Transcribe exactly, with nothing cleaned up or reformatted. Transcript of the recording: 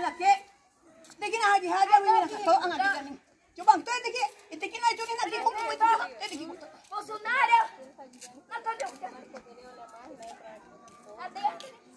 laki. Tegi na haji haji wini na to ang ati kaning. Coba to tegi, tegi na chuni na tegi ko to. Tegi ko. Bolsonaro. Não tô jogando. Cadê?